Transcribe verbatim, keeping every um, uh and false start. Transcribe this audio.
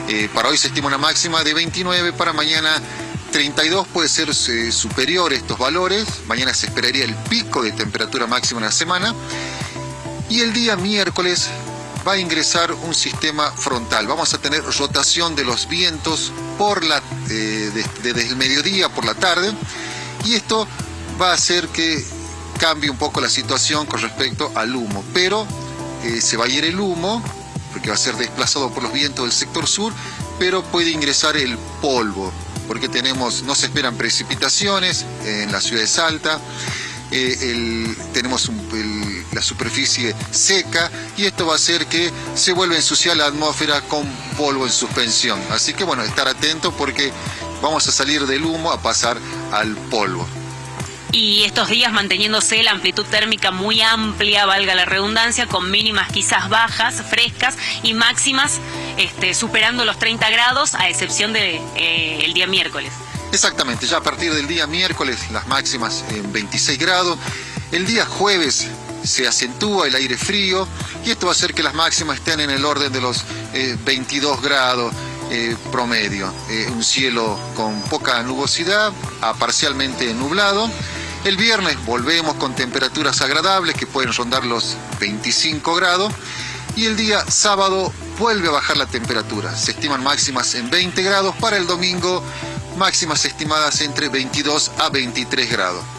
Eh, para hoy se estima una máxima de veintinueve, para mañana treinta y dos, puede ser eh, superior estos valores. Mañana se esperaría el pico de temperatura máxima en la semana. Y el día miércoles va a ingresar un sistema frontal. Vamos a tener rotación de los vientos por la, eh, de, desde el mediodía por la tarde. Y esto va a hacer que cambie un poco la situación con respecto al humo. Pero eh, se va a ir el humo, porque va a ser desplazado por los vientos del sector sur, pero puede ingresar el polvo, porque tenemos, no se esperan precipitaciones en la ciudad de Salta, eh, el, tenemos un, el, la superficie seca, y esto va a hacer que se vuelva a ensuciar la atmósfera con polvo en suspensión. Así que bueno, estar atento porque vamos a salir del humo a pasar al polvo. Y estos días manteniéndose la amplitud térmica muy amplia, valga la redundancia, con mínimas quizás bajas, frescas, y máximas este, superando los treinta grados, a excepción del de, eh, día miércoles. Exactamente, ya a partir del día miércoles las máximas en veintiséis grados. El día jueves se acentúa el aire frío y esto va a hacer que las máximas estén en el orden de los eh, veintidós grados eh, promedio. Eh, un cielo con poca nubosidad a parcialmente nublado. El viernes volvemos con temperaturas agradables que pueden rondar los veinticinco grados, y el día sábado vuelve a bajar la temperatura. Se estiman máximas en veinte grados, para el domingo máximas estimadas entre veintidós a veintitrés grados.